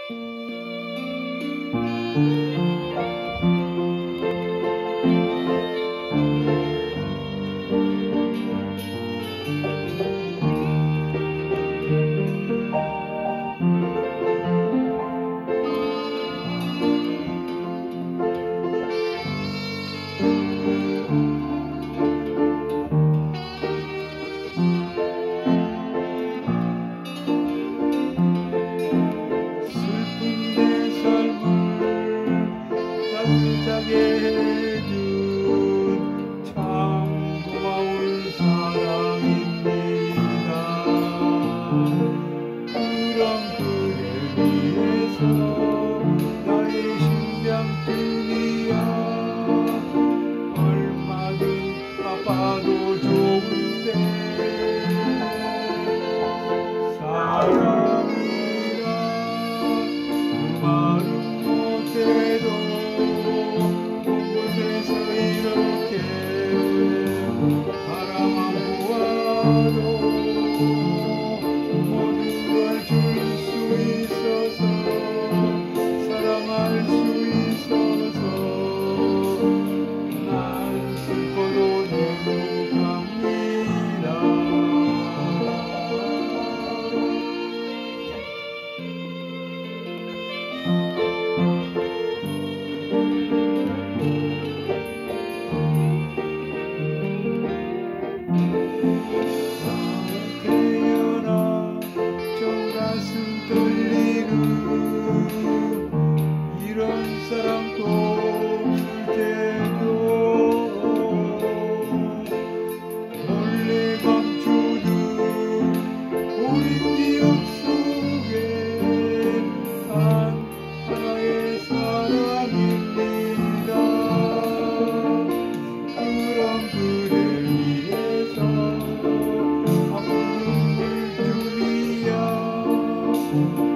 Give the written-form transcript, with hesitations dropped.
따뜻하게 해준 참 고마운 사랑입니다. 그런 그를 위해서 나의 심장뿐이야. 얼마든 아파도 좋은데 사랑이라 그 말은 못해도 곳곳에서 이렇게 바라만 보아도 모든 걸 줄 수 있어서 사랑할 수 있어서 난 슬퍼도 행복합니다. 태어나 좀 가슴 떨리는 이런 사랑도 없을 테고 몰래 감추는 우리 기억 속에 단 하나의 사랑입니다. 그런 그댈 위해서 아픈 눈물 준이야.